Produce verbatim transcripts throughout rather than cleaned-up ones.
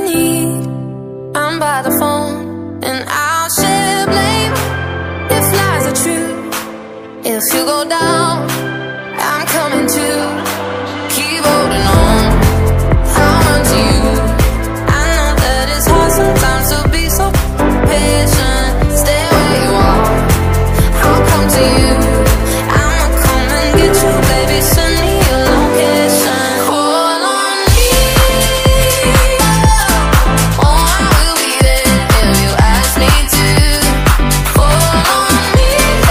need. I'm by the phone and I'll share blame if lies are true. If you go down, I'm coming too. Keep holding on, I'll run to you. I know that it's hard sometimes to be so patient. Stay where you are, I'll come to you. I'ma come and get you, baby, send me your location. Call on me, oh, I will be there if you ask me to. Call on me,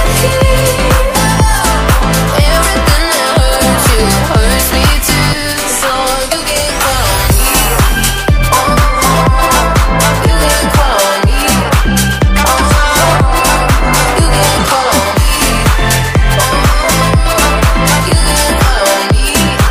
everything that hurts you hurts me too. So you can call on me, oh, you can call on me, oh, you can call on me, oh, you can call on me.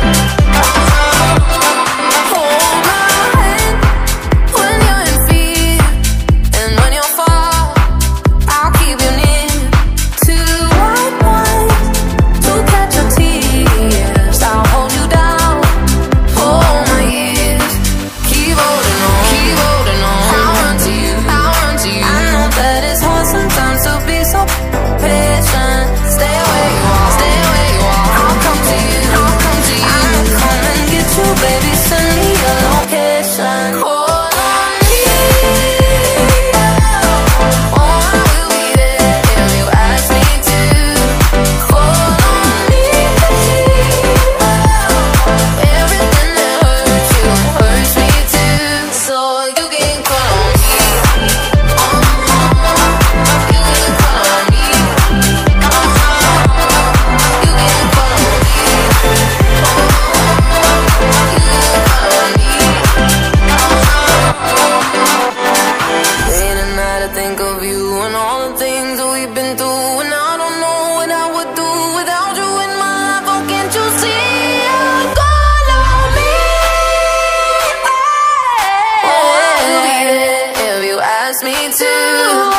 Hold my hand when you're in fear, and when you fall, I'll keep you near. Two white wines to catch your tears. I'll hold you down, hold my ears. Keep holding on, keep holding on. I'll run to you, I'll run to you. I know that it's hard sometimes to be so patient. Stay where you are, stay where you are. I'll come to you, I'll come to you. I'ma come and get you, baby, send me your location. Call on me, oh, I will be there if you ask me to. Call on me, everything that hurts you hurts me too. So you can call on me, oh, you can call on me, oh, you can call on me, oh, you can call on me, late at night I think of you and all the things that we've been through, and I don't know what I would do without you in my life. Oh, can't you see? Call on me, oh, I will be there if you ask me to.